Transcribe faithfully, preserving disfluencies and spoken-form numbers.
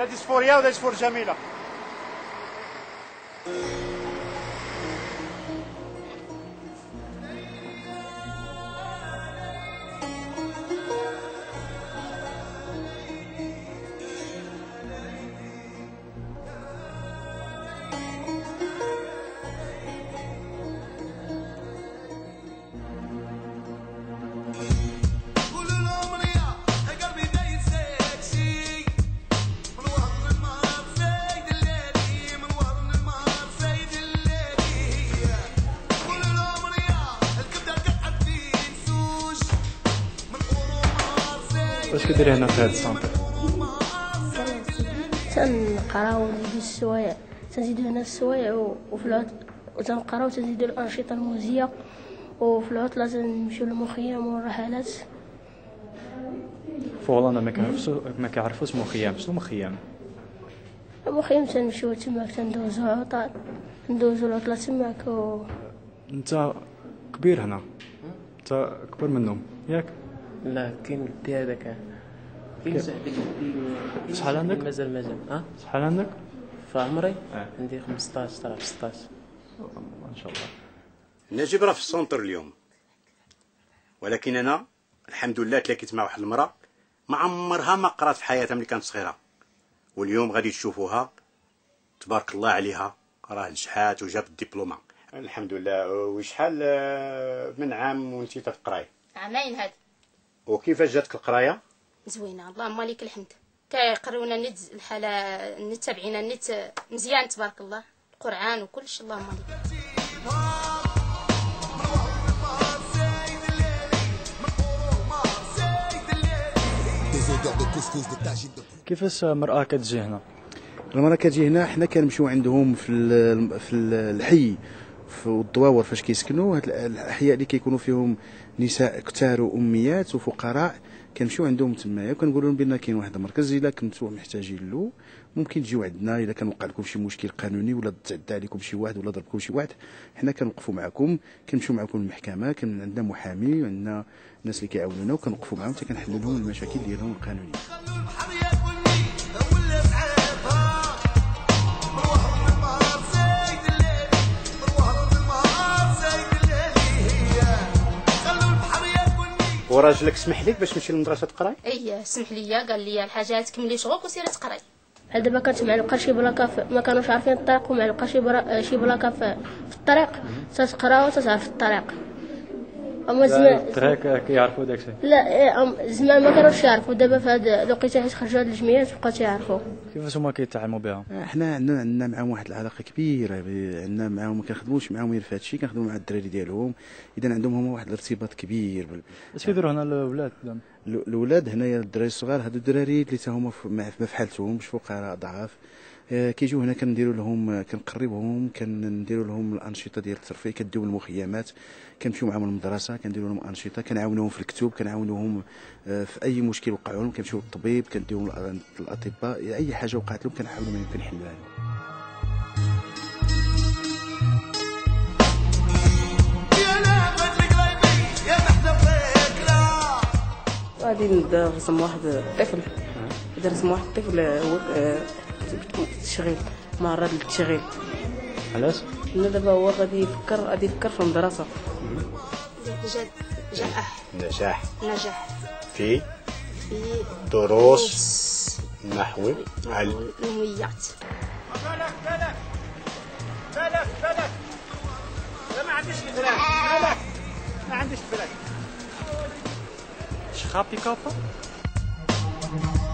هذه سفوريه وهذه سفور جميله. واش كديري هنا في هذا السونتر؟ تنقراو ونزيدو السوايع، تنزيدو هنا السوايع وفي العطل وتنقراو تنزيدو الأنشطة الموزية، وفي العطلة تنمشيو للمخيم والرحلات. في هولندا ما كيعرفوش ما كيعرفوش مخيم، شنو مخيم؟ المخيم تنمشيو تماك تندوزو عطل، ندوزو العطلة تماك و... انت كبير هنا، انت كبر منهم ياك؟ لا كاين ولدي هذا كان كاين صاحبي ولدي. شحال عندك؟ مازال مازال اه شحال عندك؟ في عمري اه. عندي خمسطاش طلع في ستطاش ان شاء الله. نجيب راه في السونتر اليوم، ولكن انا الحمد لله تلاقيت مع واحد المراه ما عمرها ما قرات في حياتها ملي كانت صغيره، واليوم غادي تشوفوها تبارك الله عليها، راه نجحات وجابت الدبلومه الحمد لله. وشحال من عام وانتي تقراي؟ عامين هاد. وكيفاش جاتك القرايه؟ زوينه اللهم لك الحمد، كيقرونا النت الحاله النت تابعينا النت مزيان تبارك الله، القران وكلشي اللهم لك. كيفاش مرأة كتجي هنا؟ المرأة كتجي هنا، حنا كنمشيو عندهم في في الحي في الدواور فاش كيسكنوا هاد الاحياء اللي كيكونوا فيهم نساء كتار واميات وفقراء، كنمشيو عندهم تمايا وكنقولوا لهم بان كاين واحد المركز الا كنتو محتاجين له ممكن تجيو عندنا. الا كان وقع لكم شي مشكل قانوني ولا تعدى عليكم شي واحد ولا ضربكم شي واحد، حنا كنوقفوا معكم، كنمشيو معكم للمحكمه، كان عندنا محامي وعندنا الناس اللي كيعاونونا وكنوقفوا معاهم حتى كنحلوا لهم المشاكل ديالهم القانونيه. وراجلك سمح لك باش تمشي للمدرسه تقراي؟ اي سمح لي، قال لي الحاجه تكملي شغلك وسيري تقراي. بحال دابا كانت معلقه شي بلاكه ما كانوش عارفين الطريق ومعلقه شي برا... شي بلاكه في... في الطريق، تتقرا وتتعرف الطريق. اما زمان الطريق كيعرفوا داكشي. لا زمان ما كانوش يعرفوا، دابا في هاد الوقيته حيت خرجوا هاد الجمعيات بقاو تيعرفوا. كيفاش هما كيتعاملوا بها؟ حنا عندنا عندنا معاهم واحد العلاقه كبيره، عندنا معاهم ما كنخدموش معاهم غير في هذا الشيء، كنخدموا مع الدراري ديالهم، اذا عندهم هما واحد الارتباط كبير. اش كيديروا هنا الاولاد؟ الاولاد هنايا الدراري الصغار، هادو الدراري اللي تا هما ما فحالتهمش، فقراء ضعاف، كيجيو هنا كنديروا لهم كنقربهم، كنديروا لهم الانشطه ديال الترفيه، كنديو المخيمات، كنمشيو معاهم للمدرسه، كنديروا لهم انشطه، كنعاونوهم في الكتب، كنعاونوهم في اي مشكل وقع لهم، كنمشيو للطبيب، كنديهم الاطباء، اي حاجه وقعت لهم كنحاولوا ما يمكن نحلوها لهم. غادي نرسم واحد الطفل، نرسم واحد الطفل هو التشغيل معرض للتشغيل. علاش؟ لأن دابا هو غادي يفكر غادي يفكر في المدرسة. جد نجاح نجاح نجاح في في دروس نحو علميات. بالك بالك بالك بالك لا ما عنديش البلاد، بالك ما عنديش البلاد. شخابي كابا؟